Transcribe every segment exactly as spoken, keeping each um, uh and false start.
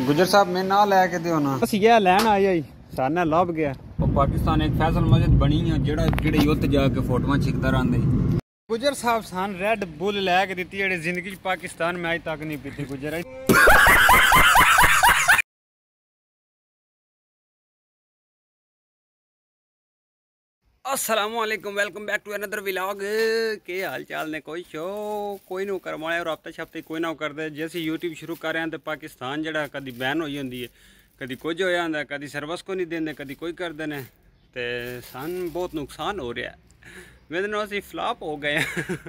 गुजर साहब मैं ना लैके दियो ना बस ये लैन आया ही साने लभ गया। और पाकिस्तान एक फैसल मस्जिद बनी है जेड़ा जेड़े युद्ध जाके फोटोआं छिकदा रहंदे। गुजर साहब सान रेड बुल लैके दित्ती जेड़ी जिंदगी पाकिस्तान में आज तक नहीं पीती गुजर। अस्सलामुअलैकुम, welcome back to another vlog. के हाल चाल ने कोई शो कोई ना कर माया और हफ्ते शफ्ते कोई ना कर दे। जैसे यूट्यूब शुरू कर रहे हैं तो पाकिस्तान जड़ा कभी बैन होई होंदी है, कभी कुछ हो जाता है, कभी सर्विस को नहीं देंगे, कभी कोई करते हैं तो सन बहुत नुकसान हो रहा है। मेरे नाल असीं फ्लॉप हो गए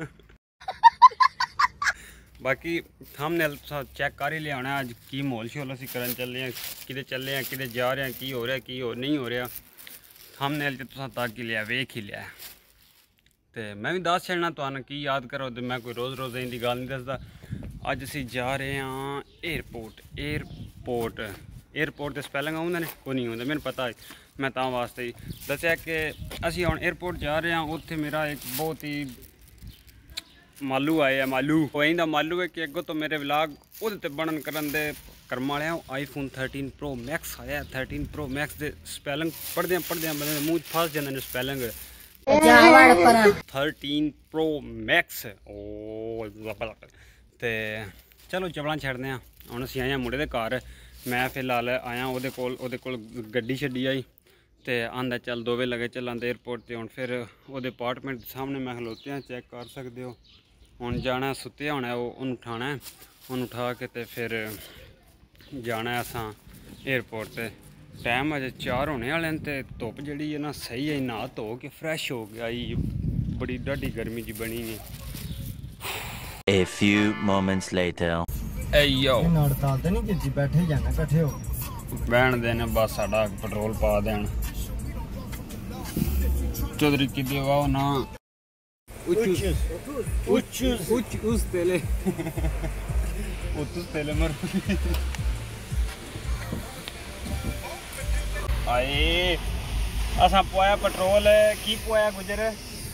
बाकी हमने चेक कर ही लिया होना अज की माहौल शोल असीं करन चले हैं, किते चले हैं, किते जा रहे हैं, की हो रहा है, की हो नहीं हो रहा। हमने तुसा तक ही लिया, वेख ही लिया। तो मैं भी दस छड़ना तो की याद करो तो मैं कोई रोज़ रोज़ की गल नहीं दसदा। अज असी जा रहे हैं एयरपोर्ट। एयरपोर्ट एयरपोर्ट तो स्पैलिंग आउंदे ने कोई नहीं आउंदे, मैंने पता है। मैं तां वास्ते ही दस्या कि असी हुण एयरपोर्ट जा रहे हैं। उत्थे मेरा एक बहुत ही मालू आया मालू वहीं मालू है कि अगों तो मेरे व्लॉग वो बनन करन दे करम वाले आईफोन थर्टीन प्रो मैक्स आया। थर्टीन प्रो मैक्स दे स्पैलिंग पढ़दे पढ़दे बंदे मूँह फस जांदे ने स्पैलिंग। थर्टीन प्रो मैक्स ओ ते चलो चपलां छड्डदे आं। हुण असीं आए मुंडे दे घर। मैं फिलहाल आया ओहदे कोल ओहदे कोल गड्डी छड्डी आई ते आंदा चल दोवे लगे चलांदे एयरपोर्ट ते। हुण फिर ओहदे अपार्टमेंट दे सामने मैं खलोते हैं, चेक कर सकदे हो। हुण जाना सुत्ते होना उन्हें उठाना है, उन्हें उठा के ते फिर जाना है असां एयरपोर्ट ते। टाइम अजे चार होने वाले ते धुप्प जिहड़ी है ना सही है, नहा धो के फ्रैश हो गया। बड़ी डाढी गर्मी जी बनी है। A few moments later. ए यो हड़ताल तो नहीं कीती, बैठे जाना इकट्ठे हो बहन देने बस साडा पेट्रोल पा देन। चौधरी की देवाओ ना उच उच उच उस तेले उस तेले मर आए असा पोया पेट्रोल की पोया गुजर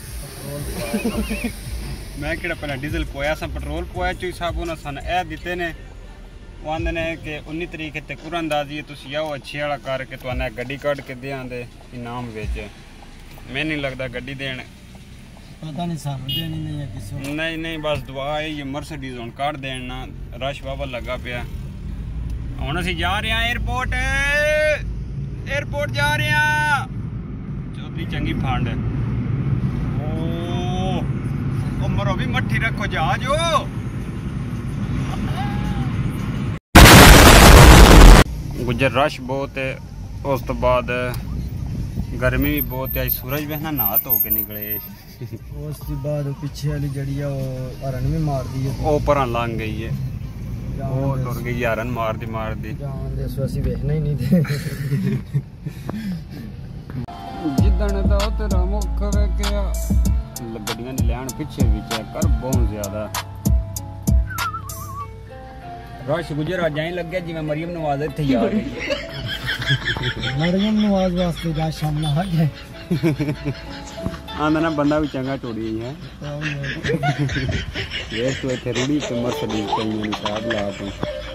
मैं कि पहले डीजल पोया असा पेट्रोल पोया चोई साहब उन्हें सन ए दिते ने। वो आंदे ने कि उन्नी तरीक ते कुरानदाजी तुसी आओ अच्छे वाला करके तो आने गड्डी कट के दें दे इनाम बेच। मैं नहीं लगता गड्डी देन पता नहीं सानू देनी नहीं है किसी नहीं नहीं बस दुआ है ये मर्सिडीज हुण काट देन ना। रश बाबा लगा पिया। हुण असीं जा रहे हैं एयरपोर्ट एयरपोर्ट जा रहे हैं। चौधरी चंगी फंड ओ मरो भी मट्ठी रखो जहाज हो। गुजर रश बहुत है, उस तो बाद गर्मी भी बहुत है। सूरज भी ना नहा धो के निकले। उस बाद पीछे वाली जड़ी है वो हरन भी मार दी है, वो पर लंघ गई है, वो टुर गई हरन मार दी मार दी। असि वेखना ही नहीं थे जिदन दा तेरा मुख वेखिया गड्डियां दी लैन पिछे भी चेक कर बहुत ज्यादा रश। गुजर अज आई लगे जिवें मरियम नवाज इत्थे आ गई है। मरियम नवाज वास्ते जा सामने आ गए आंदा ना बंदा भी चंगा टोड़ी है। ये तो इत्थे रूड़ी ते मर्सिडीज कई हिसाब ला तू।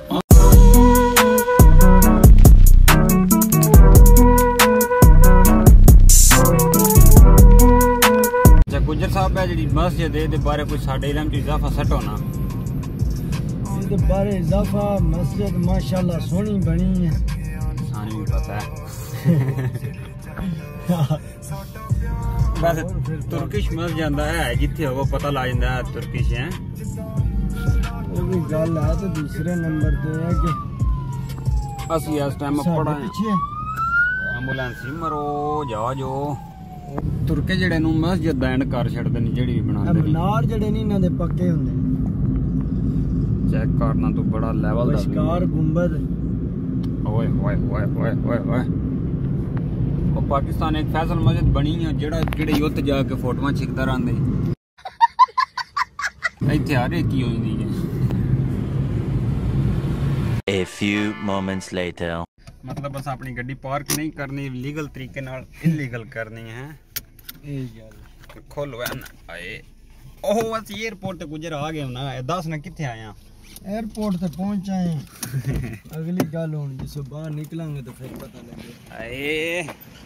गुजर साहब है जी मस्जिद है बारे कुछ साढ़े इलम च इजाफा सट होना बारे इजाफा। मस्जिद माशाल्लाह सोहनी बनी है, सानी भी पता है। बस तुर्किश मस्जिद जांदा है जिथे हो पता ला जांदा है तुर्किश है। वो भी गल है। तो दूसरे नंबर पे है कि असि इस टाइम पड़ा है एम्बुलेंस ही मरो जा जो तुर्के जड़े नु मस्जिद दा एंड कर छड़दे ने जेड़ी भी बनांदे ने। मीनार जड़े नहीं इन्हां दे पक्के हुंदे ने। चेक करना तो बड़ा लेवल दा शिकार गुंबद ओए ओए ओए ओए ओए ओए। ओ पाकिस्तान एक फैसल मस्जिद बनी है जेड़ा जेड़े युद्ध जाके फोटोआं छिकदा रहंदे। इत्थे हर एक ही होंदी है। A few moments later. मतलब बस अपनी गड्डी पार्क नहीं करनी, लीगल तरीके नाल इलीगल करनी है। खोलो है ना आए ओह बस एयरपोर्ट ते गुजर आ गए ना। दस ना किथे आया एयरपोर्ट तक पहुंच जाए अगली गल होनी जिसो बाहर निकलेंगे तो फिर पता लगे। आए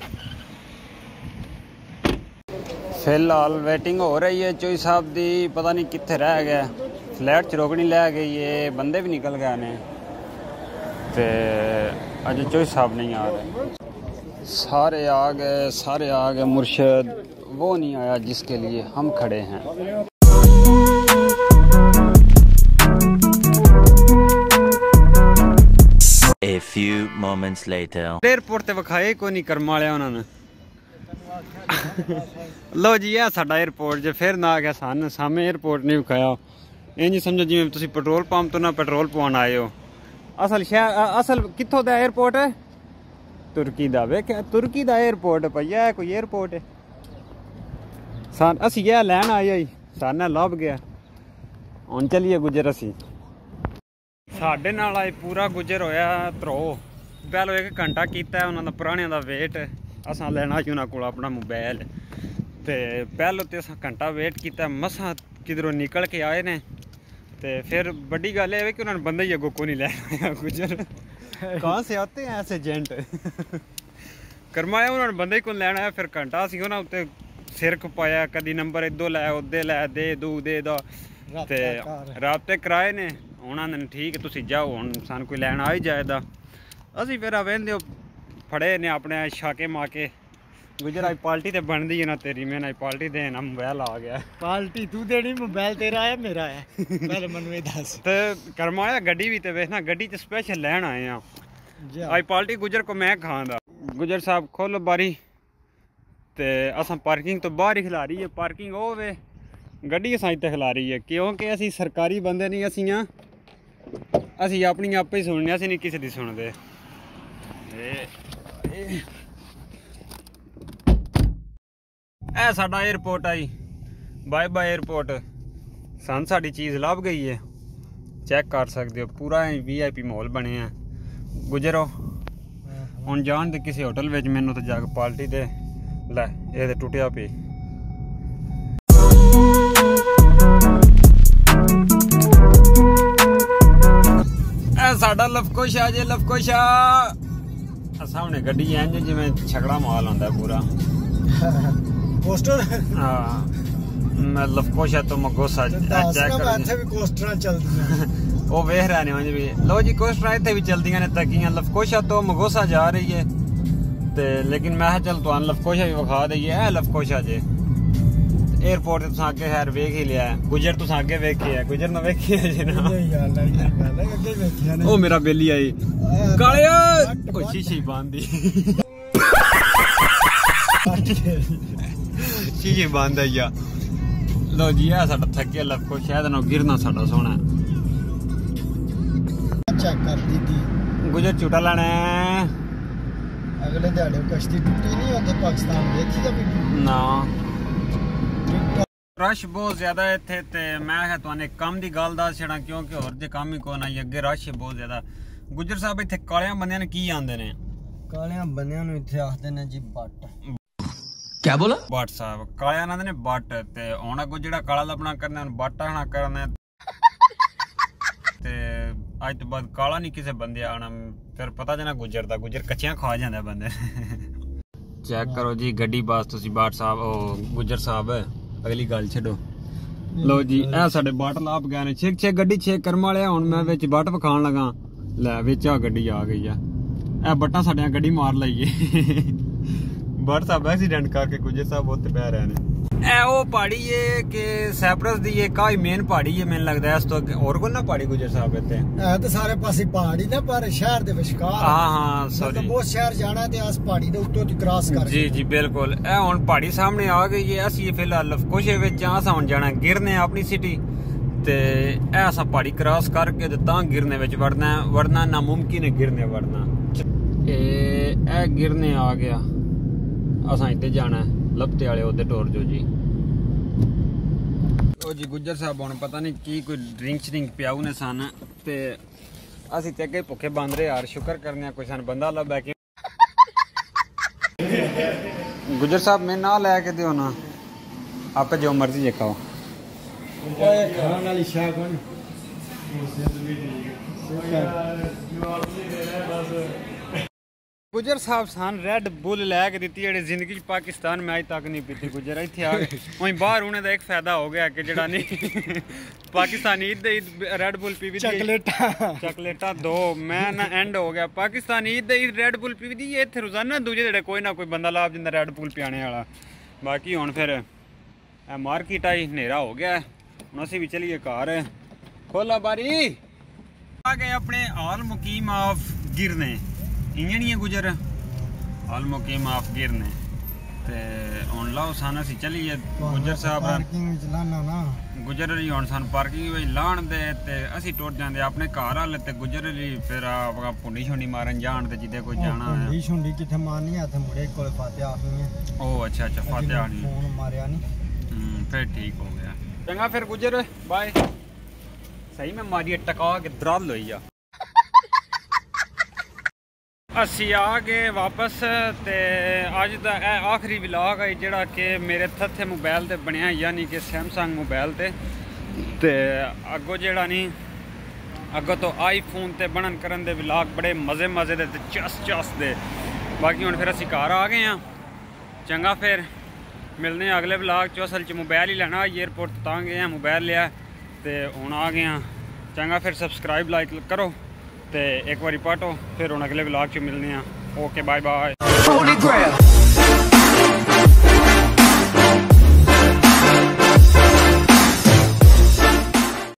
फिलहाल वेटिंग हो रही है चोई साहब दी, पता नहीं कितने रह गया। फ्लैट च रोकनी लै गई है, बंदे भी निकल गए ने ते अज चोई साहब नहीं आ रहे। सारे आ गए, सारे आ गए, मुर्शद वो नहीं आया जिसके लिए हम खड़े हैं। A few moments later. Airport ते विखाए कोई नहीं कर्म वाले उन्होंने। लो जी है साडा एयरपोर्ट जे फिर ना आ गया सन सामने एयरपोर्ट नहीं विखाया। इंज समझो जिवें तुसीं पेट्रोल पंप तो ना पेट्रोल पवाउण आए हो। असल शहर असल कित्थों दा एयरपोर्ट है? तुर्की दा। वेख्या तुर्की दा एयरपोर्ट भैया कोई एयरपोर्ट है? सन असी गया लैन आए आई साने लभ गया। हुण चलिए गुजर असी साढ़े नाल आए पूरा गुजर होया ध्रो पहलो एक घंटा किया उन्होंने पुराने का वेट। असा लेना ही उन्होंने को अपना मोबाइल तो पहलो तो अस घंटा वेट किया मसा किधरों निकल के आए ने तो फिर बड़ी गल है कि उन्होंने बंदा ही अगो को नहीं लैना गुजर कहाँ से आते हैं ऐसे एजेंट करमाया उन्होंने बंदा ही को लैना है। फिर घंटा असी उन्होंने उत्ते सिर खपाया कदी नंबर इदो लै उदे लै दे दू दे दा ते राबते कराए ने। उन्होंने ठीक है तुसी जाओ हुण सन कोई लैन आ ही जाएगा। असी फिर वेंदे फड़े ने अपने शाके माके गुजर आई पार्टी तो बनती है ना तेरी मैं ना पार्टी देना मोबाइल आ गया। पार्टी तू देनी मोबाइल तेरा है मेरा है पहले मनु दस तो करमाया गड्डी भी तो वेखना गड्डी च स्पेशल लैन आए हैं आई पार्टी गुजर को मैं खांदा। गुजर साहब खोलो बारी ते असां पार्किंग तो बाहर ही खिलारी है। पार्किंग हो वे गड्डी असां इत्थे खिलारी है क्योंकि असी सरकारी बंदे नहीं असी हाँ असी अपनी आपे ही सुनने असी नहीं किसी दी सुनदे। ए साडा एयरपोर्ट आई बाय बाय एयरपोर्ट सन साड़ी चीज़ लभ गई है चेक कर सकते हो पूरा वी आई पी माहौल बने हैं। गुजरो हुण जान दे किसी होटल में मैनू तो जाके पार्टी दे लै ये तो टुटिया पी। साडा लफकोशा जे लफकोशा सामने गड्डी इंज जिवें छकड़ा माल होंदा पूरा कोस्टर हाँ मैं लफकोशा तो मगोसा चेक कर भी कोस्टर चलदियां वो वेख रहे ने भी। लो जी कोस्टर इत्थे भी चलदियां ने तकियां लफकोशा तो मगोसा जा रही है ते लेकिन मैं चल तो लफकोशा भी विखा दईए। है लफकोशा जे एयरपोर्ट तुस अगे खैर वेख ही लिया है। गुजर तुस अगे वेखे है गुजर ना वेखे है जी ना ओ मेरा बेली आई काले कोई शीशी बांधी शीशी बांध आई आ। लो जी है साडा थके लफको शायद ना गिरना साडा सोना चेक कर दी गुजर झूटा लेना अगले दिहाड़े कश्ती टूटी नहीं होती पाकिस्तान देखी जा ना रश बहुत ज्यादा इत्थे ते मैं तुहानू कम दी गल दस छड़ा क्योंकि होर जे कम ही कोई नहीं अगे रश बहुत ज्यादा। गुजर साहब इत्थे कालियां बंदियां ने की आंदे ने? कालियां बंदियां नूं इत्थे आखदे ने जी बट। क्या बोला? बट साहब कालियां आंदे ने बट ते हुण अगों जेहड़ा काला लबना करना बट आना करना ते अज तो बाद काला नहीं किसी बंदे आना फिर पता जना गुजर दा गुजर कच्चियां खा जांदे बंदे। चेक करो जी गड्डी बस तुसी बाट साहब ओ गुजर साहब अगली गल छो। लो जी ए साडे बट लाप गए ने छेक छेक गड्डी छेक करम वाले हुण मैं विच बट विखाण लगा लै विच आ गड्डी आ गई है ए बट्टा साडियां गड्डी मार लई है बट साहब एक्सीडेंट करके गुजर साहब उत्ते बह रहे ने। ए ओ पहाड़ी है कि सैप्रस दी एक काई मेन पहाड़ी है मैनूं लगदा है इस तो और कोई ना पहाड़ी गुजर साहब इत्ते है तो सारे पासे पहाड़ी ने पर शहर दे विचकार हां हां सॉरी मतलब बहुत शहर जाना ते अस पहाड़ी दे उत्तों दी क्रॉस कर जी जी बिल्कुल ए हुण पहाड़ी सामने आ गई है असीं फिलहाल लफकोशे विच आ असां हुण जाना गिरने अपनी सिटी ते ए असां पहाड़ी क्रॉस करके ते तां गिरने विच वड़ना वड़ना नामुमकिन है गिरने वड़ना ए ए गिरने आ गया असां इत्ते जाना है लपते वाले ओदे टोर जो जी। ओ जी गुजर साहब हुण पता नहीं की कोई ड्रिंक श्रिंक पियाऊ ने सन ते असीं ते अगे भुखे बंद रहे यार शुक्र करने कोई सन बंदा लब्भा कि गुजर साहब मैं ना लैके दिओ ना आपे जो मर्जी जे खाओ खाने वाली शाह कोई गुजर साहब सन रेड बुल लैके दी जेह्ड़ी जिंदगी च पाकिस्तान में अज तक नहीं पीती गुजर इत्थे आ गए वहीं बाहर होने का एक फायदा हो गया कि जेड़ा नहीं पाकिस्तानी ईद ईद रेड बुल पी चॉकलेटा चॉकलेटा दो मैं ना एंड हो गया पाकिस्तानी ईद ईद रेड बुल पी दी इत्थे रोजाना दूजे जेह्ड़े कोई ना कोई बंदा लाभ दिंदा रेड बुल पियाने वाला बाकी हुण फिर मार्केट आई हनेरा हो गया हुण असीं भी चलिए घर खोला बारी आ गए अपने आल मुकीम ऑफ गिरने इ'यां नहीं है गुजर आल मुकीम ऑफ गिरने ते हुण लाओ सन असीं चलिए गुजर साहब पार्किंग विच लाना ना गुजर जी हुण सन पार्किंग विच लाण दे ते असीं टुर जांदे अपने घर हल ते गुजर जी फिर आप पुंडी शुंडी मारन जान ते जिदे कोई जाना है पुंडी शुंडी किथे मारनी है ते मुड़े कोल फातिहा आखनी है ओ अच्छा अच्छा फातिहा नहीं फोन मारिया नहीं हम्म फिर ठीक हो गया चंगा फिर गुजर बाय सही में मारिए टका के दराल होई जा असी आ गए वापस ते अज दा आखिरी व्लॉग है जेड़ा कि मेरे थत्थे मोबाइल ते बनया यानी कि सैमसंग मोबाइल ते ते अगो जेड़ा नहीं अगो तो आईफोन ते बनन करन दे व्लॉग बड़े मज़े मज़े दे ते चस चस दे बाकी हुण फिर असी घर आ गए हैं चंगा फिर मिलने अगले व्लॉग च असल च मोबाइल ही लैना एयरपोर्ट तां गए हैं मोबाइल लिया ते हुण आ गए हैं चंगा फिर सबसक्राइब लाइक करो ते एक बारी पाटो फिर हुण अगले व्लॉग च मिलने हैं ओके बाय बाय